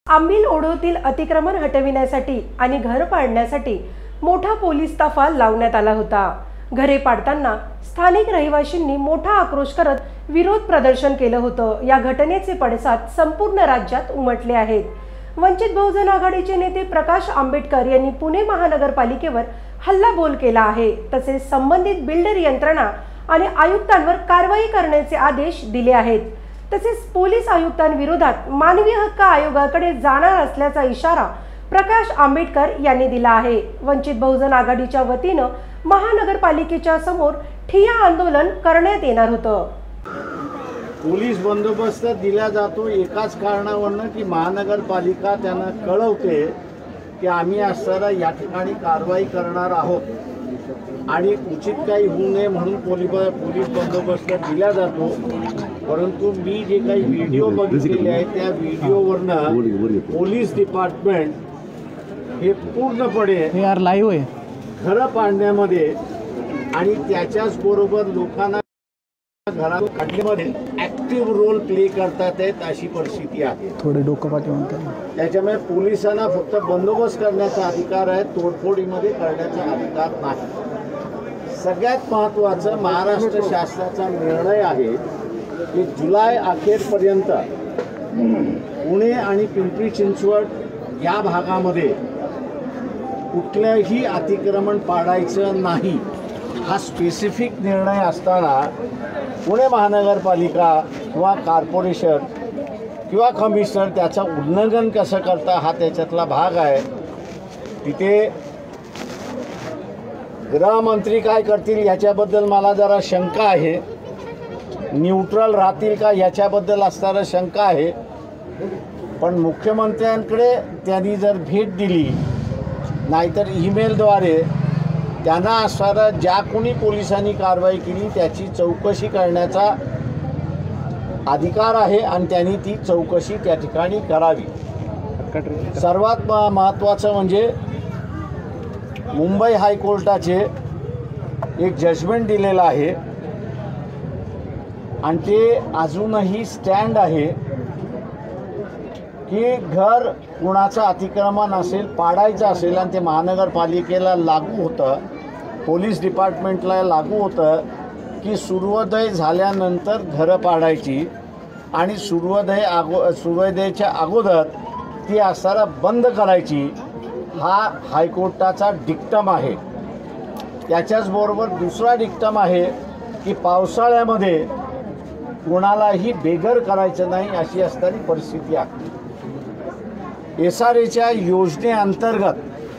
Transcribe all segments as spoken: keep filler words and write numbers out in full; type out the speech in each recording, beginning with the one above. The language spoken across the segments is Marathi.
आंबील ओढोतील अतिक्रमण हटविण्यासाठी आणि घर पाडण्यासाठी मोठा पोलीस ताफा लावण्यात आला होता। घरे पाडताना स्थानिक रहिवाशांनी मोठा आक्रोश करत विरोध प्रदर्शन केलं होतं। या घटनेचे पडसाद संपूर्ण राज्यात उमटले आहेत। वंचित बहुजन आघाडीचे नेते प्रकाश आंबेडकर यांनी पुणे महानगरपालिकेवर हल्लाबोल केला आहे। तसेच संबंधित बिल्डर यंत्रणा आणि आयुक्तांवर कारवाई करण्याचे आदेश दिले आहेत। तसेच पोलीस आयुक्तांविरोधात मानवी हक्क आयोगाकडे जाणार असल्याचा इशारा प्रकाश आंबेडकर यांनी दिला आहे। वंचित बहुजन आघाडीच्या वतीनं महानगरपालिकेच्या समोर ठिय्या आंदोलन करण्यात येणार होतं। पोलीस बंदोबस्त दिला जातो एकाच कारणावरून की महानगरपालिका त्यांना कळवते की आम्ही असताना या ठिकाणी कारवाई करणार आहोत आणि उचित काही होऊ नये म्हणून पोलीस पोलीस बंदोबस्त दिला जातो। परंतु मी जे काही व्हिडिओ बघितलेले आहेत त्या व्हिडिओवरनं पोलीस डिपार्टमेंट हे पूर्णपणे यार लाईव्ह आहे घरं पाडण्यामध्ये आणि त्याच्याच बरोबर लोकांना घरातून काढण्यामध्ये ऍक्टिव्ह रोल प्ले करतात आहेत अशी परिस्थिती आहे। थोडे डोकं पाठी म्हणतात। त्याच्यामुळे पोलिसांना फक्त बंदोबस्त करण्याचा अधिकार आहे, तोडफोडीमध्ये करण्याचा अधिकार नाही। सगळ्यात महत्त्वाचं महाराष्ट्र शासनाचा निर्णय आहे की जुलै अखेरपर्यंत पुणे आणि पिंपरी चिंचवड या भागामध्ये कुठलंही अतिक्रमण पाडायचं नाही हा स्पेसिफिक निर्णय असताना पुणे महानगरपालिका किंवा कॉर्पोरेशन किंवा कमिशनर त्याचं उल्लंघन कसं करता हा त्याच्यातला भाग आहे। तिथे गृहमंत्री काय करतील याच्याबद्दल मला जरा शंका आहे, न्यूट्रल राहतील का याच्याबद्दल असणारा शंका आहे। पण मुख्यमंत्र्यांकडे त्यांनी जर भेट दिली नाहीतर ईमेलद्वारे त्यांना असणारा ज्या कोणी पोलिसांनी कारवाई केली त्याची चौकशी करण्याचा अधिकार आहे आणि त्यांनी ती चौकशी त्या ठिकाणी करावी। सर्वात महत्त्वाचं म्हणजे मुंबई हायकोर्टाचे एक जजमेंट दिलेलं आहे आणि ते अजूनही स्टँड आहे की घर कुणाचं अतिक्रमण असेल पाडायचं असेल आणि ते महानगरपालिकेला लागू होतं, पोलीस डिपार्टमेंटला लागू होतं की सूर्योदय झाल्यानंतर घरं पाडायची आणि सूर्योदय अगो सूर्योदयाच्या अगोदर ती असताना बंद करायची हा हायकोर्टाचा डिक्टम आहे। त्याच्याचबरोबर दुसरा डिक्टम आहे की पावसाळ्यामध्ये कोणालाही बेघर करायचं नाही अशी असणारी परिस्थिती आहे। एस आर एच्या योजनेअंतर्गत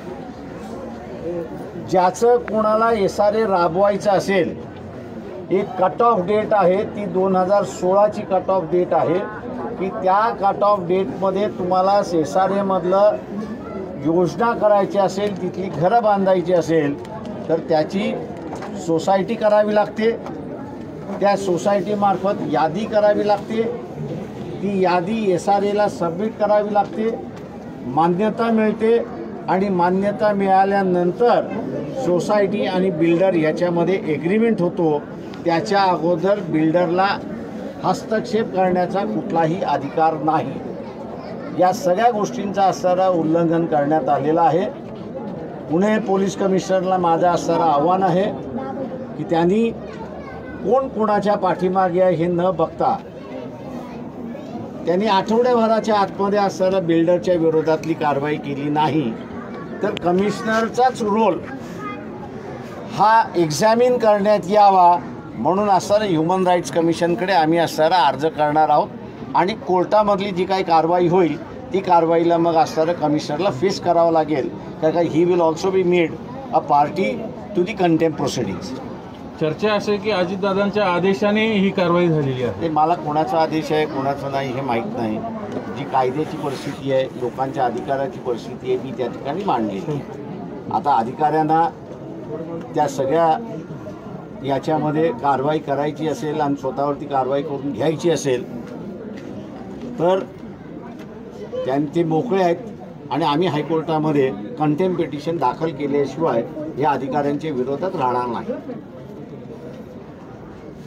ज्याचं कोणाला एस आर ए राबवायचं असेल एक कट ऑफ डेट आहे, ती दोन हजार सोळाची कट ऑफ डेट आहे की त्या कट ऑफ डेटमध्ये तुम्हाला एस आर एमधलं योजना करायची असेल, तिथली घरं बांधायची असेल तर त्याची सोसायटी करावी लागते। त्या सोसायटीमार्फत यादी करावी लागते, ती यादी एस आर एला सबमिट करावी लागते, मान्यता मिळते आणि मान्यता मिळाल्यानंतर सोसायटी आणि बिल्डर याच्यामध्ये एग्रीमेंट होतो। त्याच्या अगोदर बिल्डरला हस्तक्षेप करण्याचा कुठलाही अधिकार नाही। या सगळ्या गोष्टींचा असणारा उल्लंघन करण्यात आलेलं आहे। पुणे पोलीस कमिशनरला माझं असणारं आव्हान आहे की त्यांनी कोण कोणाच्या पाठीमागे आहे हे न बघता त्यांनी आठवड्याभराच्या आतमध्ये असणाऱ्या बिल्डरच्या विरोधातली कारवाई केली नाही तर कमिशनरचाच रोल हा एक्झामिन करण्यात यावा म्हणून असणारं ह्युमन राईट्स कमिशनकडे आम्ही असणारा अर्ज करणार आहोत आणि कोर्टामधली जी काही कारवाई होईल ती कारवाईला मग असणारं कमिशनरला फेस करावं लागेल, कारण he will also be made a party to the contempt proceedings. चर्चा असे की अजितदादांच्या आदेशाने ही कारवाई झालेली आहे। ते मला कोणाचा आदेश आहे कोणाचा नाही हे माहीत नाही। जी कायद्याची परिस्थिती आहे, लोकांच्या अधिकाराची परिस्थिती आहे, ती त्या ठिकाणी मांडलेली। आता अधिकाऱ्यांना त्या सगळ्या याच्यामध्ये कारवाई करायची असेल आणि स्वतःवरती कारवाई करून घ्यायची असेल तर त्यांचे मोकळे आहेत आणि आम्ही हायकोर्टामध्ये कंटेम्प्ट पिटिशन दाखल केल्याशिवाय या अधिकाऱ्यांच्या विरोधात राहणार नाही।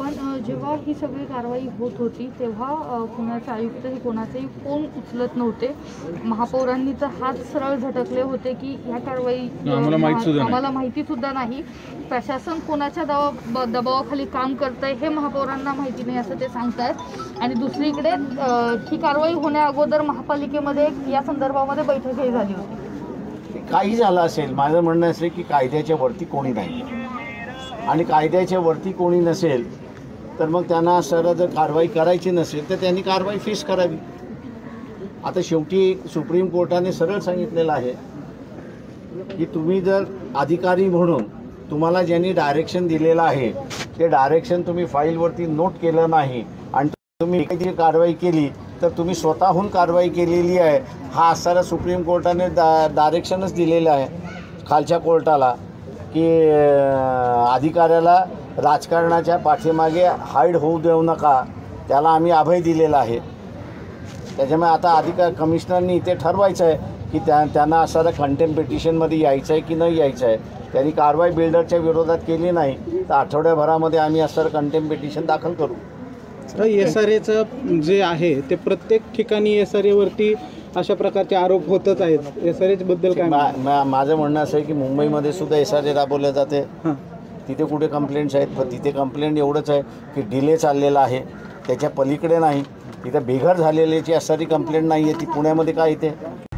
पण अ, जेव्हा ही सगळी कारवाई होत होती तेव्हा अ, पुण्याचे आयुक्त हे कोणाचेही फोन उचलत नव्हते. महापौरांनी तर हात सरळ झटकले होते की ह्या कारवाई अ, आम्हाला माहित सुद्धा नाही. आम्हाला माहिती सुद्धा नाही. प्रशासन कोणाच्या दबाव दबावाखाली काम करतंय हे महापौरांना माहिती नाही असं ते सांगतायत. आणि दुसरीकडे अ, ही कारवाई होण्या अगोदर महापालिकेमध्ये या संदर्भामध्ये बैठकही झाली होती. काही झालं असेल, माझं म्हणणं असेल की कायद्याच्या वरती कोणी नाही आणि कायद्याच्या वरती कोणी नसेल तर मग त्यांना सर जर कारवाई करायची नसेल तर त्यांनी कारवाई फेस करावी. आता शेवटी सुप्रीम कोर्टाने सरळ सांगितलेलं आहे की तुम्ही जर अधिकारी म्हणून तुम्हाला ज्यांनी डायरेक्शन दिलेलं आहे ते डायरेक्शन तुम्ही फाईलवरती नोट केलं नाही आणि तुम्ही एखादी कारवाई केली तर तुम्ही स्वतःहून कारवाई केलेली आहे हा असारा सुप्रीम कोर्टाने दा डायरेक्शनच दिलेलं आहे खालच्या कोर्टाला की अधिकाऱ्याला राजकारणाच्या पाठीमागे हाईड होऊ देऊ नका, त्याला आम्ही अभय दिलेला आहे. त्याच्यामुळे आता अधिकार कमिशनरनी इथे ठरवायचं आहे की त्या त्यांना असारा कंटेम्प्ट पिटिशनमध्ये यायचं आहे की नाही यायचं आहे. त्यांनी कारवाई बिल्डरच्या विरोधात केली नाही तर आठवड्याभरामध्ये आम्ही असं कंटेम्प्ट पिटिशन दाखल करू. एस आर एचं जे आहे ते प्रत्येक ठिकाणी एस आर एवरती अशा प्रकारचे आरोप होतच आहेत. एस आर एबद्दल काय मा, मा, माझं म्हणणं असं आहे की मुंबईमध्ये सुद्धा एस आर ए राबवल्या जाते. हां तिथे कुठे कंप्लेंट्स आहेत, पण तिथे कंप्लेंट एवढंच आहे की डिले चाललेला आहे, त्याच्या पलीकडे नाही. तिथं बेघर झालेल्याची असारी कंप्लेंट नाही आहे, ती पुण्यामध्ये काय येते.